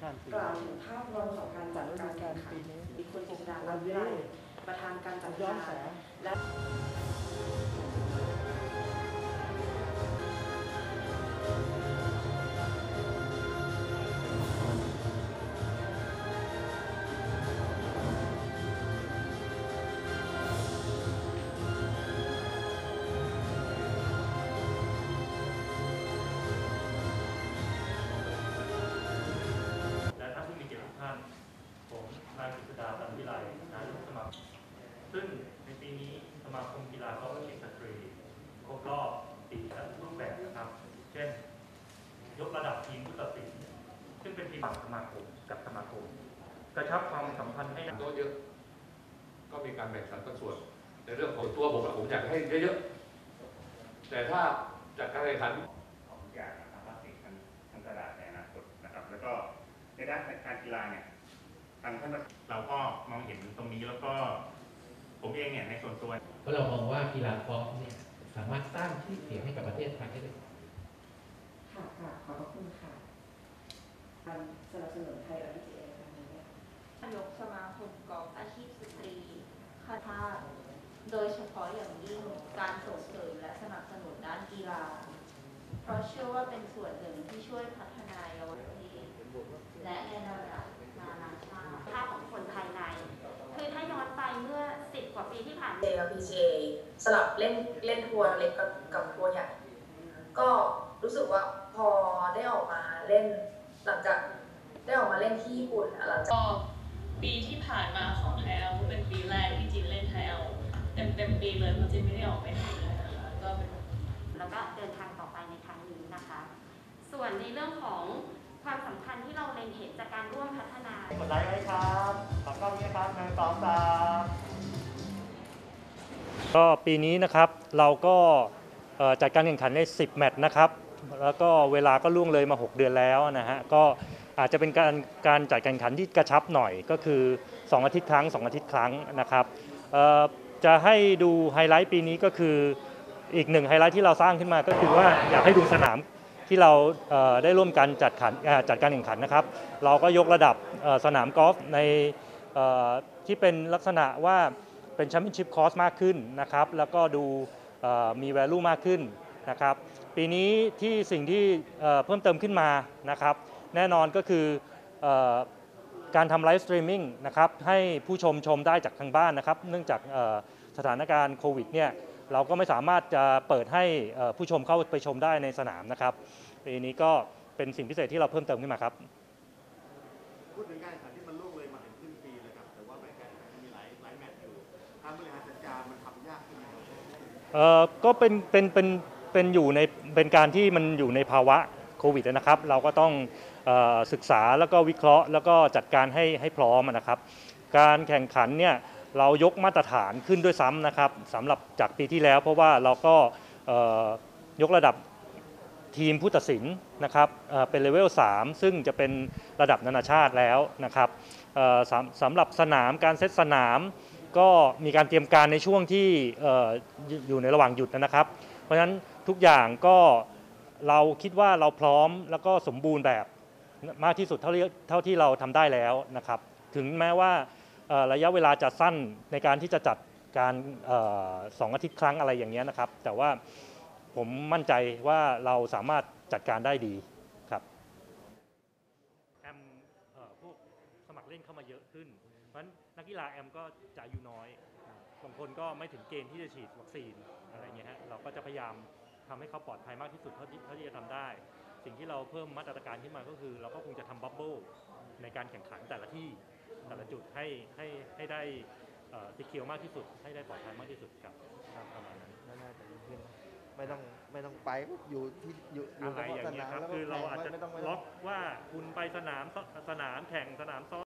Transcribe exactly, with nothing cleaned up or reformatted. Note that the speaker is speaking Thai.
กล่าวถึงภาพรวมของการจัดการแข่งขันมีคุณจิตรดาอัมวิไลประธานการจัดงานและผมนายกฤษดาตันวิไลนายกสมาคมซึ่งในปีนี้สมาคมกีฬากอล์ฟสตรีครบรอบปีและรูปแบบนะครับเช่นยกระดับทีมผู้ตัดสินซึ่งเป็นทีมฝั่งสมาคมกับสมาคมกระชับความสัมพันธ์ให้โต๊ะเยอะก็มีการแบ่งสรรปันส่วนในเรื่องของตัวผมผมอยากให้เยอะๆแต่ถ้าจัดการแข่งขันของทุกอย่างนะครับว่าสิ่งทั้งทั้งตลาดในอนาคตนะครับแล้วก็ในด้านการกีฬาเนี่ยทางท่านเราก็มองเห็นตรงนี้แล้วก็ผมเองเนี่ยในส่วนตัวเพราะเรามองว่ากีฬากอล์ฟเนี่ยสามารถสร้างชื่อเสียงให้กับประเทศไทยได้ค่ะค่ะขอบคุณค่ะการสนับสนุนไทยอาร์ พี จี เอ ครั้งนี้นายกสมาคมกอล์ฟอาชีพสตรีคาถาโดยเฉพาะอย่างยิ่งการส่งเสริมและสนับสนุนด้านกีฬาเพราะเชื่อว่าเป็นส่วนหนึ่งที่ช่วยพัฒนาเยาวชนและในระดับนานาชาติภาพของคนภายในคือถ้าย้อนไปเมื่อสิบกว่าปีที่ผ่านมาเจ พี จี เอ สลับเล่นเล่นทัวร์เล็กกับกับทัวร์ใหญ่ก็รู้สึกว่าพอได้ออกมาเล่นหลังจากได้ออกมาเล่นที่ญี่ปุ่นหลังจากก็ปีที่ผ่านมาของไทยเอาเป็นปีแรกที่จีนเล่นไทยเอาเต็มเต็มปีเลยเพราะจีนไม่ได้ออกไปไหนเลยนะคะก็เป็นแล้วก็เดินทางต่อไปในครั้งนี้นะคะส่วนในเรื่องของความสำคัญที่เราเล็งเห็นจากการร่วมพัฒนากดไลค์ไว้ครับขอบคุณนะครับหนึ่งสองสามก็ปีนี้นะครับเราก็จัดการแข่งขันในสิบแมตช์นะครับแล้วก็เวลาก็ล่วงเลยมาหกเดือนแล้วนะฮะก็อาจจะเป็นการการจัดการแข่งขันที่กระชับหน่อยก็คือสองอาทิตย์ครั้งสองอาทิตย์ครั้งนะครับจะให้ดูไฮไลท์ปีนี้ก็คืออีกหนึ่งไฮไลท์ที่เราสร้างขึ้นมาก็คือว่าอยากให้ดูสนามที่เราได้ร่วมกันจัดขันจัดการแข่งขันนะครับเราก็ยกระดับสนามกอล์ฟในที่เป็นลักษณะว่าเป็นแชมเปี้ยนชิพคอร์สมากขึ้นนะครับแล้วก็ดูมี value มากขึ้นนะครับปีนี้ที่สิ่งที่เพิ่มเติมขึ้นมานะครับแน่นอนก็คือการทำไลฟ์สตรีมมิ่งนะครับให้ผู้ชมชมได้จากทางบ้านนะครับเนื่องจากสถานการณ์โควิดเนี่ยเราก็ไม่สามารถจะเปิดให้ผู้ชมเข้าไปชมได้ในสนามนะครับปีนี้ก็เป็นสิ่งพิเศษที่เราเพิ่มเติมขึ้นมาครับพูดถึงการแข่งขันที่มันล่วงเลยมาถึงครึ่งปีเลยครับแต่ว่าแมตช์การแข่งขันมีหลายหลายแมตช์อยู่การบริหารจัดการมันทำยากขึ้นไหมเอ่อก็เป็นเป็นเป็นเป็นอยู่ในเป็นการที่มันอยู่ในภาวะโควิดนะครับเราก็ต้องศึกษาแล้วก็วิเคราะห์แล้วก็จัดการให้ให้พร้อมนะครับการแข่งขันเนี่ยเรายกมาตรฐานขึ้นด้วยซ้ำนะครับสำหรับจากปีที่แล้วเพราะว่าเราก็ยกระดับทีมผู้ตัดสินนะครับเป็นเลเวลสามซึ่งจะเป็นระดับนานาชาติแล้วนะครับสำหรับสนามการเซตสนามก็มีการเตรียมการในช่วงที่อยู่ในระหว่างหยุดนะครับเพราะฉะนั้นทุกอย่างก็เราคิดว่าเราพร้อมแล้วก็สมบูรณ์แบบมากที่สุดเท่าที่เท่าที่เราทำได้แล้วนะครับถึงแม้ว่าระยะเวลาจะสั้นในการที่จะจัดการสองอาทิตย์ครั้งอะไรอย่างเงี้ยนะครับแต่ว่าผมมั่นใจว่าเราสามารถจัดการได้ดีครับแอมพวกสมัครเล่นเข้ามาเยอะขึ้นเพราะฉะนั้นนักกีฬาแอมก็จะอายุน้อยบางคนก็ไม่ถึงเกณฑ์ที่จะฉีดวัคซีนอะไรเงี้ยฮะเราก็จะพยายามทำให้เขาปลอดภัยมากที่สุดเท่าที่เท่าที่จะทำได้สิ่งที่เราเพิ่มมาตรการขึ้นมาก็คือเราก็คงจะทำบับเบิ้ลในการแข่งขันแต่ละที่แต่ละจุดให้ให้ให้ได้สีเขียวมากที่สุดให้ได้ปลอดภัยมากที่สุดครับประมาณนั้นน่าจะดีขึ้นไม่ต้องไม่ต้องไปอยู่ที่อยู่อะไรอย่างเงี้ยครับคือเราอาจจะล็อกว่าคุณไปสนามสนามแข่งสนามซ้อม